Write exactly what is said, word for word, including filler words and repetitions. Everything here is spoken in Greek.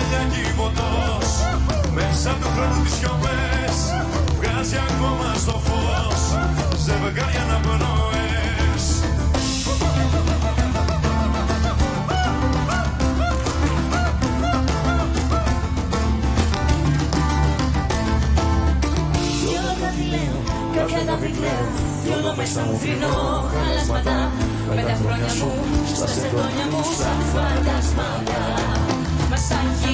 αγκαλιά και ποτός, μέσα του χρόνου τις σιωπές, βγάζει ακόμα στο φως, ζευγάρια αναπνοές. Κι όλο κάτι λέω, κάποια αγάπη κλαίω, κι όλο μέσα μου βρινώ χαλάσματα, με τα χρόνια μου, στα στεγόνια μου σαν φαντάσματα. Μα σαν